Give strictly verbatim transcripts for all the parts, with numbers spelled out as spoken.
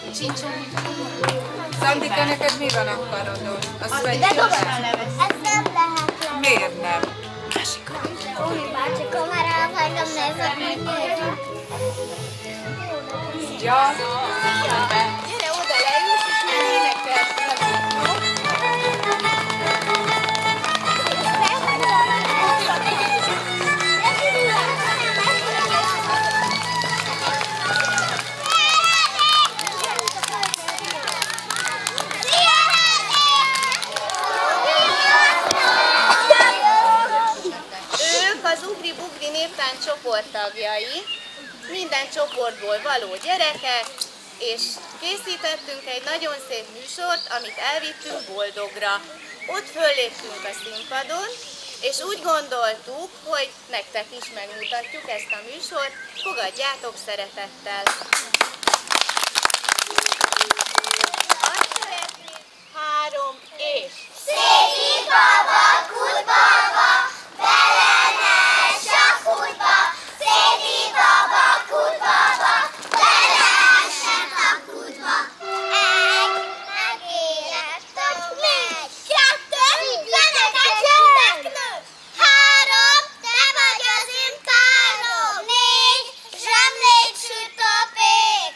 Csicsó. Szandika, neked mi van a karodon? Azt De dobom a leves. Ezt nem lehet le. Miért nem? Úgy bácsi kamerával vagyom nézve, hogy nézem. Ja. Gyere oda, leülsz, és még énekelsz velünk, jó? Ők az Ugri-Bugri néptánc csoporttagjai, minden csoportból való gyerekek, és készítettünk egy nagyon szép műsort, amit elvittünk Boldogra. Ott fölléptünk a színpadon, és úgy gondoltuk, hogy nektek is megmutatjuk ezt a műsort, fogadjátok szeretettel! Azt szeretnénk, három és... Széki baba, kutbaba, bele ne ess a kútba. Széki baba, kutbaba, bele essen a kútba. Egy, megérettem, megy. Kettő, fenekesek nő. Három, te vagy az én párom. Négy, zsemlét süt a pék.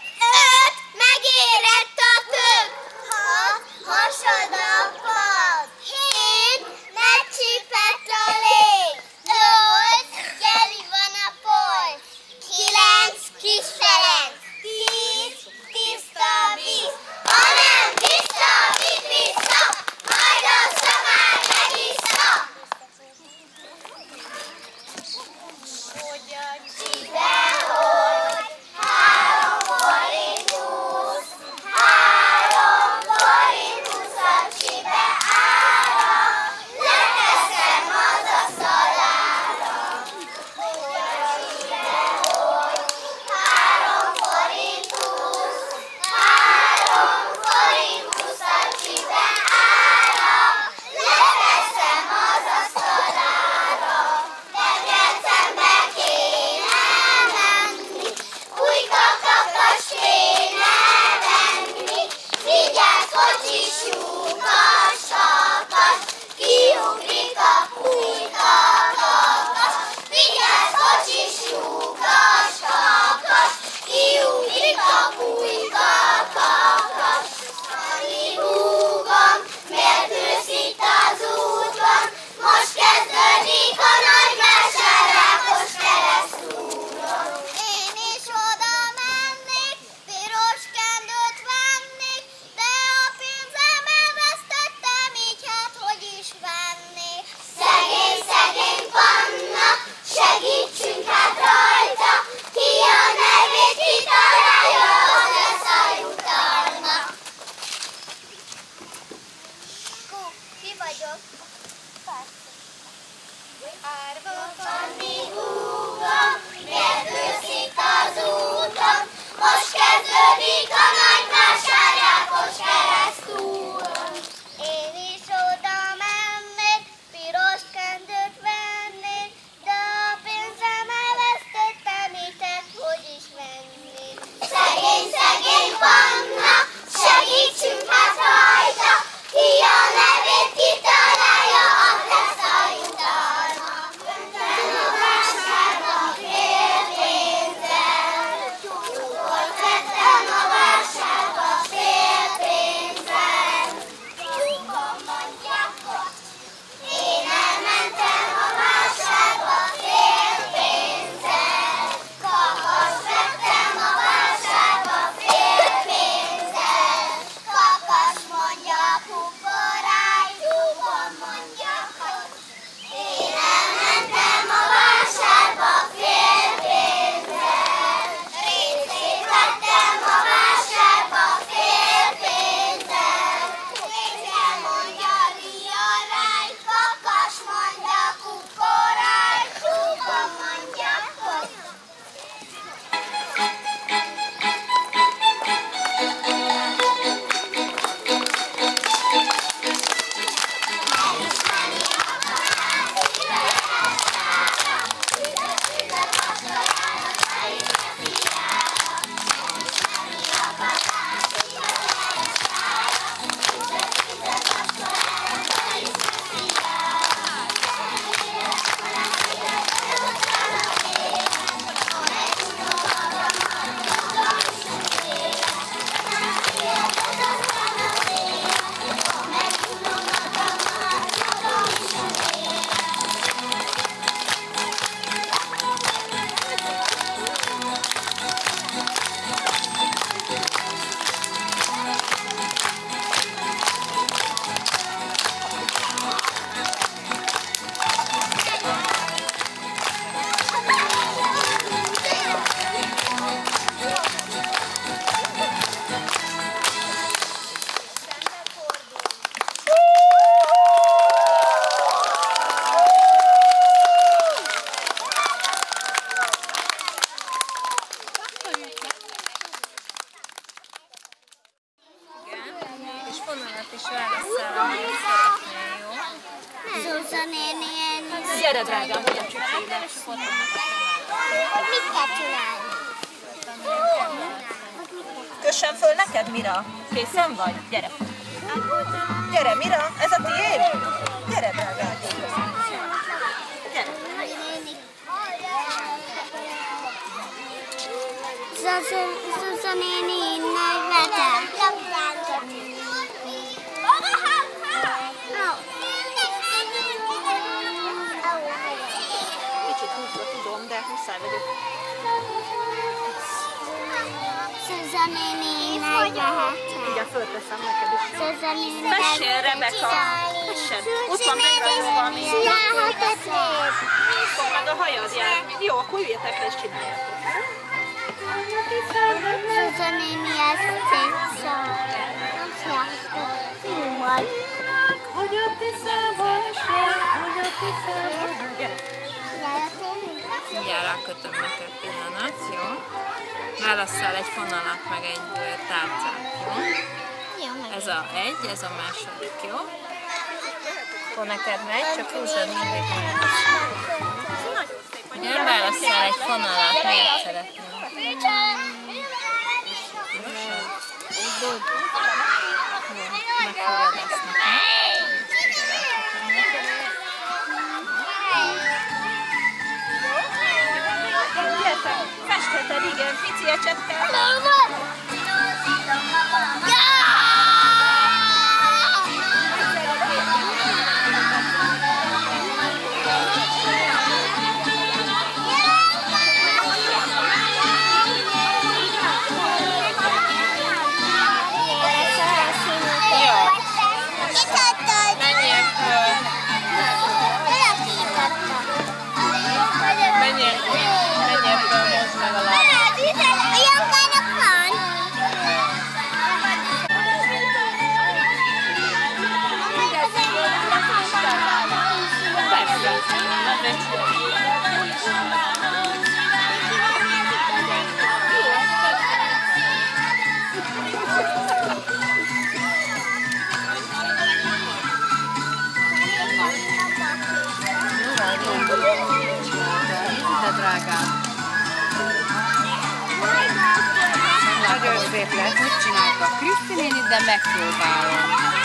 fonalat is válasszál, amit szeretnél, jó? Zsuzsa néni, én... Gyere, drágám, hogy a csücskének Mit kell csinálni? kössem föl neked, Mira? Készen vagy? Gyere. Gyere, Mira, ez a tiéd? Gyere, drágám. Gyere. Zsuzsa néni innen vetel. Kicsit húzva tudom, de muszáj vagyok. Zsuzsa néni innen vetel. Mindjárt fölteszem neked is. Zsuzsa néni Fessél, Rebeka! Fessél! Ott van megrajzolva, ami... csinálhatod szép. Fog meg a hajad jár. Jó, akkor üljetek le és csináljátok. Zsuzsa néni, ez szép szar. Nem szárhatod. Jó vagy. Hogy a tisztában, hogy a tisztában. Mindjárt rákötöm neked pillanat, jó? Válasszál egy fonalat, meg egy tárcát, jó? Ez a egy, ez a második, jó? Akkor neked megy, csak húzzad mindig meg. Nem válasszál egy fonalat, miért szeretnél? Megfogad ezt nekem. Gyertek, festheted, igen, pici ecsettel. Menjél föl! Menjél föl! Menjél föl, hozd meg a lábát! Jankának van. Persze! Nem de drágám. Nagyon szép lett. Hogy csinálta a Kriszti néni, de megpróbálom.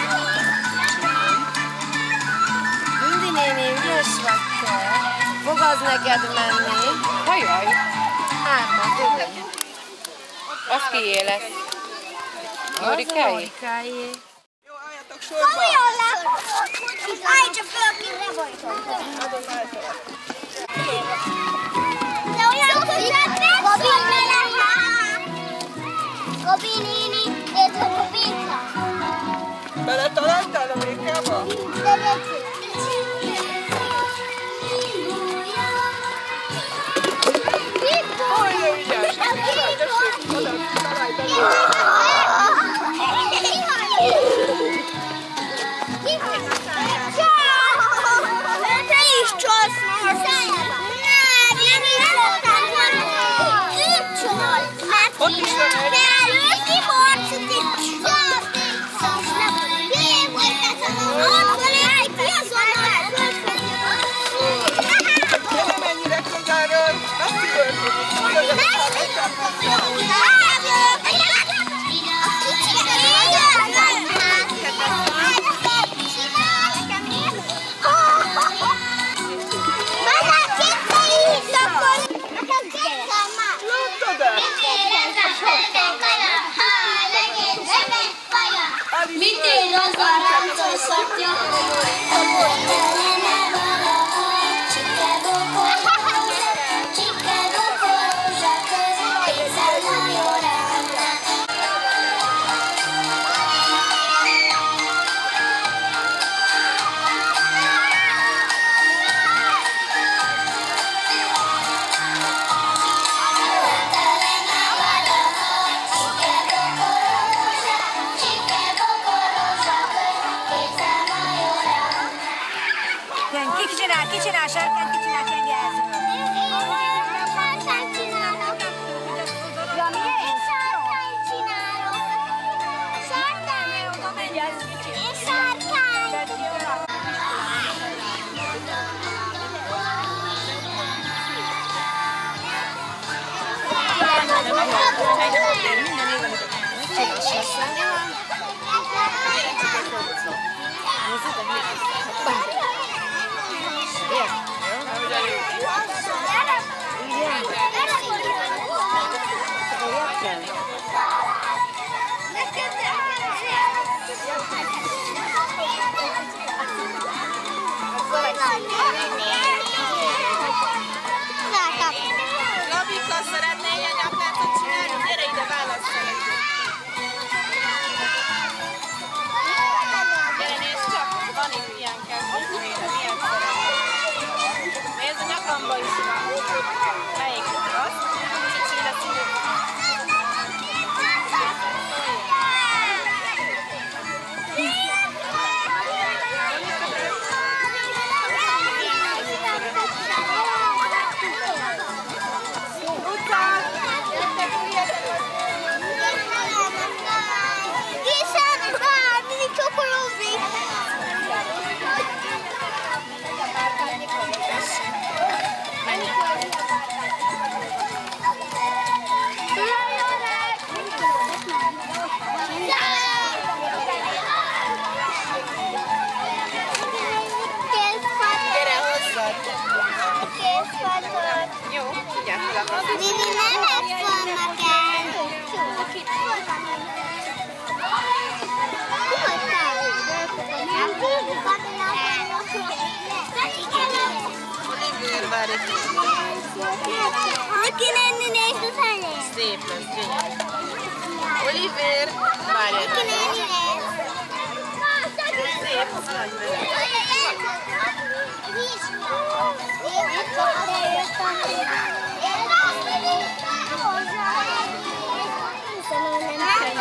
Ündi néni, ügyes vagy te. Fog az neked menni. Ajaj. Hármat, úgy. Az kié lesz? Mórikáé? Mórikáé. Jó, álljatok sorba! Olyan lesz! Állj csak föl, aki lebajtott. Adom által. De olyan között Gabi melegá! Gabi néni, ez a Gabinka. Beletaláltál a mékába? Olyan ügyes! Tessék, oda, találj bele! Te is csalsz már! Nem, én is szoktam! Ő csal! Ott is van egy! De előtti harcot itt csalsz! Jöjjön, folytatom! Ott van egy! Ki azonnal fölfedjük! Gyere, mennyire közelről! Azt kiköltjük! Mindig az a ráncos szatja, Ki csinál, ki csinál, sárkány, ki csinál csengjelzőt? Sárkány csinálok. Ja, miért? Sárkány csinálok. Sárkány. Oda menj el. Minden évben Csinos leszel. Labika, szeretnél ilyen nyakláncot csinálni? Gyere ide, válasz szeretnél. Gyere, nézd csak, van itt ilyen kezdőzményre, milyen szeretnél. Nézd, a nyakamba is van. Melyik az? Csicsi lesz. Jó, figyelj fel a kapit. Lili, nem megszólnak el. Olivér, várj egy kicsit. Neki lenni nézd a felé. Szép lesz, gyönyörű. Olivér, várj egy Neki lenni kicsit. nézd. Szép, az nagy veled.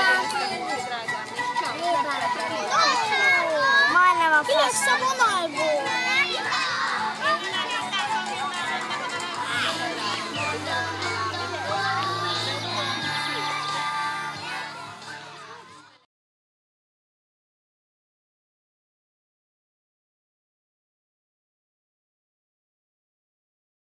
Majdnem a fasz. Ki lesz a vonalból?